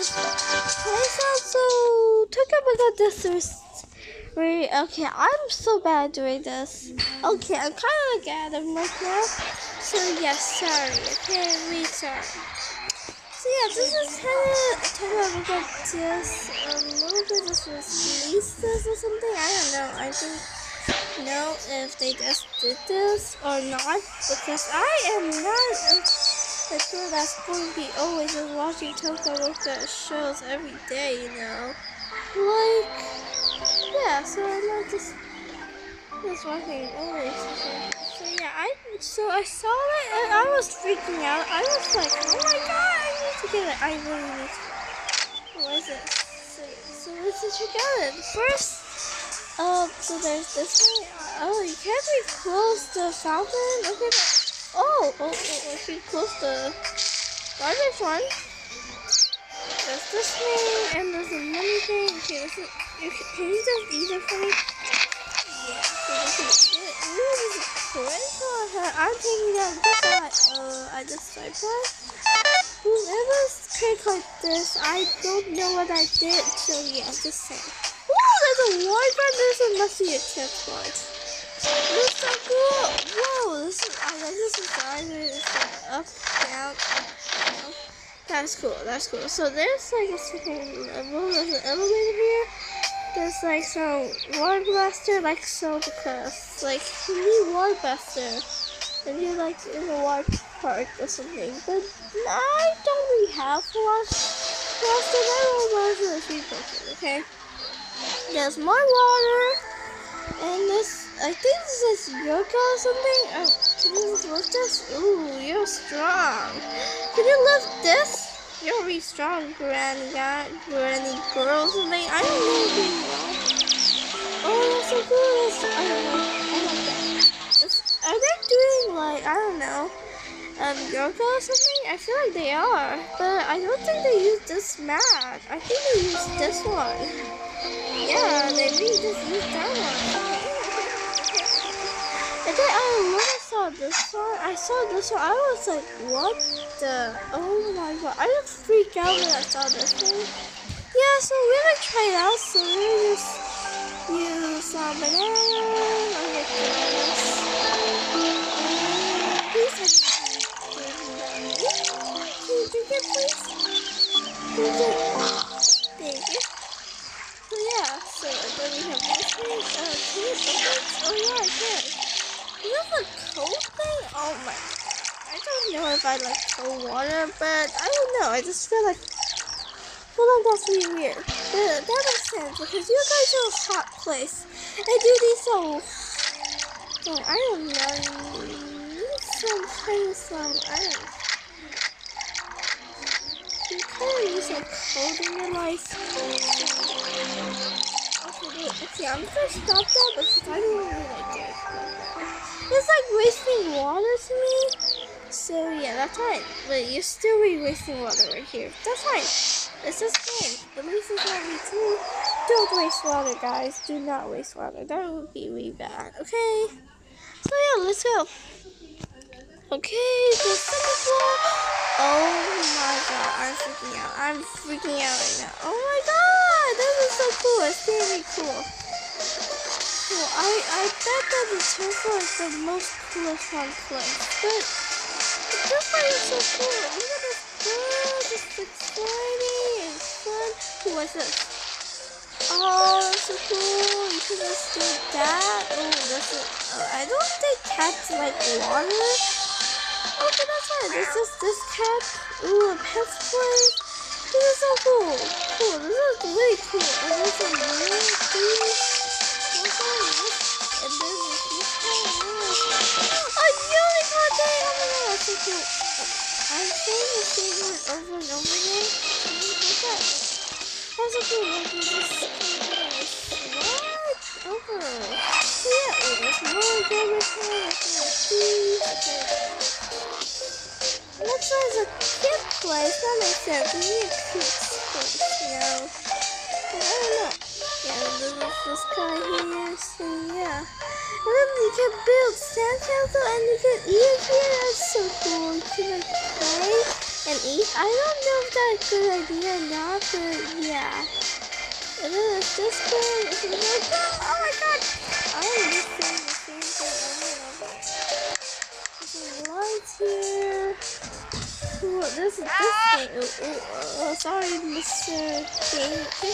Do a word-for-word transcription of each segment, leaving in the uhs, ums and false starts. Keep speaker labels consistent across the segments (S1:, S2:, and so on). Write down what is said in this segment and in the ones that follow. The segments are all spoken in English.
S1: Okay, so, so talk about this is very okay. I'm so bad doing this. Okay, I'm kind of like Adam right now. So yes, sorry. Okay, really sorry. So yeah, this is kind of talking about like this a little bit just release this or something. I don't know. I don't know if they just did this or not because I am not a, a girl that's going to be always just watching Toka Boca shows every day. You know, like yeah. So I'm not just just watching always. So, so yeah, I so I saw it and I was freaking out. I was like, oh my god, I need to get it. I really need to. What is it? So, so let's just check out it first. Um, so there's this one. Oh, you can't really close the fountain. Okay. But, oh, oh, oh, if you close the garbage one, there's this thing and there's a money thing. Okay, this is. You, can you just eat it for me? Yeah. So this is it. Ooh, this is cool. I'm taking out this. Uh, I just tripod. Whoever's trick like this, I don't know what I did. So yeah, just saying. There's a wide one, there's a must be a checkpoint. This is so cool! Whoa, this is, I like this design, it's like up, down, up, down. That's cool, that's cool. So there's like a second level, there's an elevator here. There's like some water blaster, like so because like you need water blaster. And you're like in a water park or something. But I don't really have water blaster, I don't want to be broken, okay? There's more water, and this, I think this is yoga or something. Oh, can you lift this? Ooh, you're strong. Can you lift this? You're really strong, granny guy, granny girl or something. I don't know if you know. Oh, that's so cool. That's, I don't know. I like that. It's, are they doing like, I don't know, um, yoga or something? I feel like they are, but I don't think they use this mat. I think they use this one. Yeah, they really just used that one. And then I when I saw this one, I saw this one, I was like, what the? Oh my god. I just freaked out when I saw this one. Yeah, so we're gonna try it out. So we're gonna just use some bananas. I'm gonna try this. Please, can you drink it, please? Drink it. Thank you. So yeah, so then we have this thing, uh, can you open it? Oh yeah, I can. You have a cold thing? Oh my, I don't know if I like cold water, but I don't know, I just feel like, feel like that's really weird. But that makes sense, because you guys are a hot place, and do these so, so I don't know, you need some kind of some, I don't know. You kind of use like cold in your life. Okay, wait, okay, I'm just gonna stop that because I don't really like it. It's like wasting water to me. So yeah, that's fine. But you're still really wasting water right here. That's fine. It's just game. At least it's not me too. Don't waste water, guys. Do not waste water. That would be really bad. Okay. So yeah, let's go. Okay, the second floor. Oh my god, I'm freaking out. I'm freaking out right now. Oh my god, this is so cool. It's really cool. Cool. I, I bet that the third floor is the most coolest one place. But this one is so cool. Look at this girl. This is exciting and fun. Ooh, what's this? Oh, that's so cool. You can just do that. Oh, this is. Oh, I don't think cats like water. Okay, that's fine. This is this cat. Ooh, a pet's place. This is so cool. Cool. This is really cool. And there's a mirror thing. What's all this? And then there's this kind. A unicorn thing. Oh my god, that's so cool. I'm saying the same word over and over again. What's that? That's so cool. Like, this is what? Over. So yeah, oh, there's more damage here. There's more thieves. Okay. Looks like a kid place. That makes sense. We need a kid place, you know. But I don't know. Yeah, there's this guy here. So yeah. And then you can build sandcastle and you can eat it here. That's so cool. You can like play. and eat. I don't know if that's a good idea or not, but yeah. And then is this good? Is it really good? Oh my god! I'm just saying the same thing over and over. There's a light here. Ooh, this is this thing. Oh, oh, oh, sorry, Mister Game. Okay.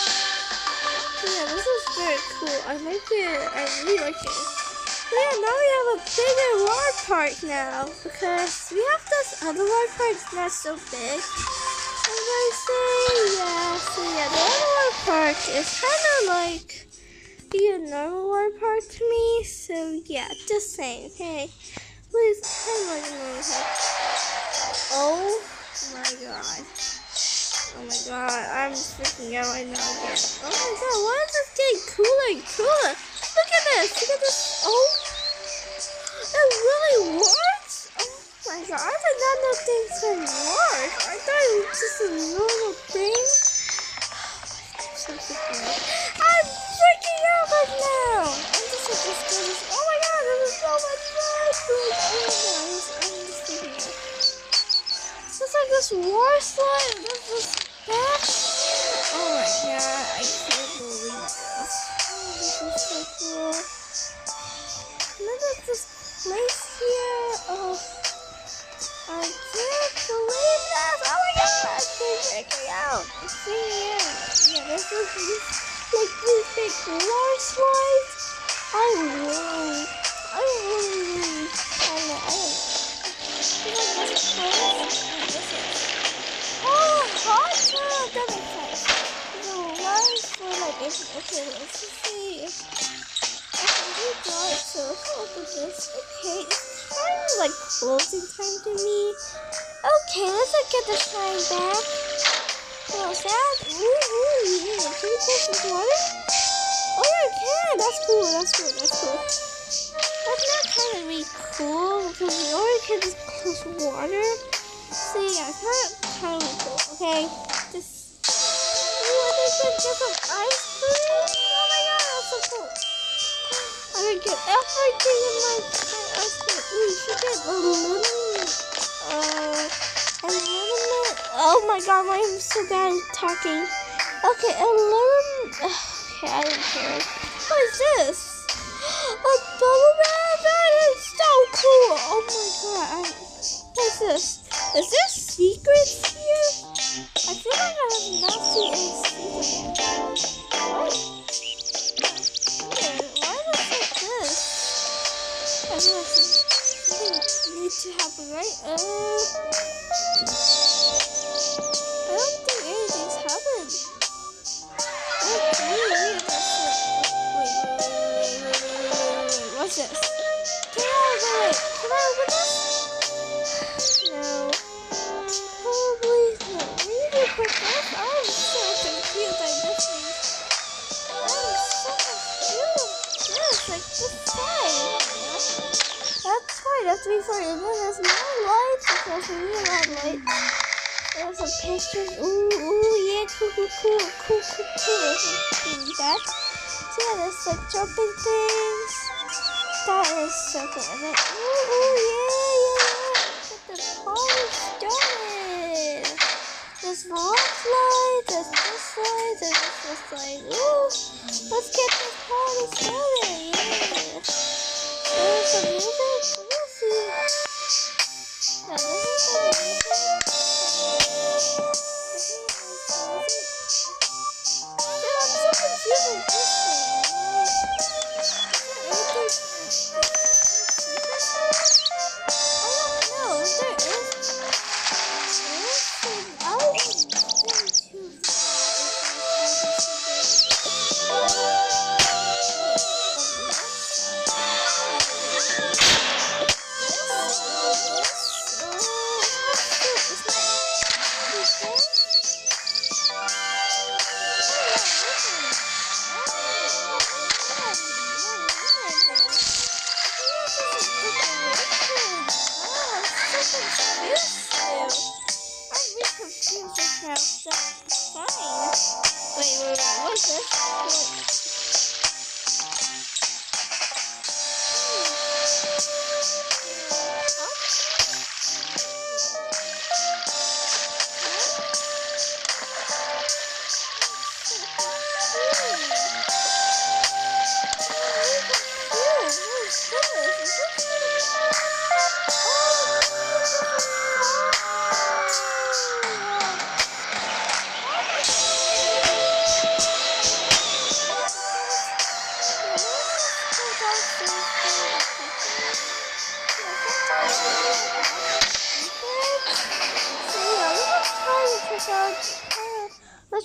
S1: Yeah, this is very cool. I like it. I really like it. But yeah, now we have a bigger water park now because we have this other water park. It's not so big. And I say, yeah. So yeah, the other water park is kind of like be a normal water park to me. So yeah, just saying. Okay, please, kind of like a normal park. Oh my god. Oh my god, I'm freaking out right now again. Oh my god, why is this getting cooler and cooler? Look at this, look at this. Oh, it really works? Oh my god, I did not know things could work. I thought it was just a normal thing. Oh my god, I'm so freaking out. I'm freaking out right now. I'm just like this goes. Oh my god, this is so much fun. Oh my god, I'm just freaking out. It's like this war slide. This is back. Oh my god, I can't believe this. Oh, this is so cool. Look at this place here. Oh, I can't believe this. Oh my god, I'm freaking out. It's freaking out. Yeah, this is these, like these big war slides. I really, I really, really, I don't know, I don't know. Like this place. Oh, hot tub! That makes sense. The lines for like, if, okay, let's just see if I can do dark. So let's look at this. Okay, it's kind of like closing time to me. Okay, let's like, get the shine back. What was that? Ooh, ooh, yeah. Can we close this water? Oh, yeah, I can. That's cool. That's cool. That's cool. That's not kind of really cool because we already can just close water. So yeah, it's kind of, kind of cool, okay? Just, ooh, I think there's just some ice cream. Oh my god, that's so cool. I can get everything in my, my ice cream. Ooh, you should get a lemon, uh, a lemon. Oh my god, I'm so bad at talking. Okay, a lemon, okay, I don't care. What is this? A bubble bath? That is so cool. Oh my god, I, what's this? Is there secrets here? I feel like I have not seen any secrets. What? Weird. Why is it like this? I feel like something needs to happen, right? Uh, I don't think anything's happened. That's really weird. That's it. Wait, wait, wait, wait, wait, wait, wait, wait, wait. What's this? Can I open it? Can I open this? No. Probably not. Maybe put this. I'm so confused by this thing. I'm so confused. This, like this side. That's why. That's before you know there's more lights. Because we need a lot of lights. There's some pictures. Ooh, ooh, yeah, cool, cool, cool, cool, cool, cool. Like that. So yeah, there's like jumping things. That is so cool. And then, ooh, ooh, yeah, yeah, yeah. Get the party started. There's more slides, there's this slide, there's this slide. Ooh, let's get this party started, yeah. There's some music, we'll see. Now, this is the music. Dude, I'm so confused with this thing.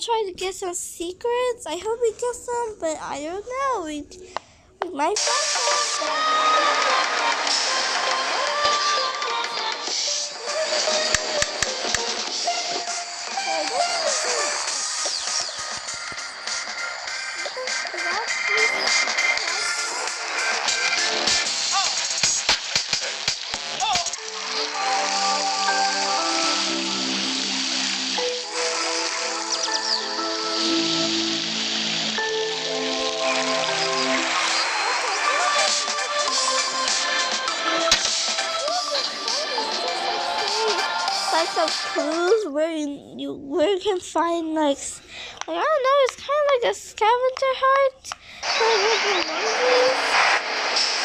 S1: try to get some secrets. I hope we get some, but I don't know. We, we might find like some clues where you, you where you can find like, like I don't know, it's kind of like a scavenger hunt. Like with the monkeys.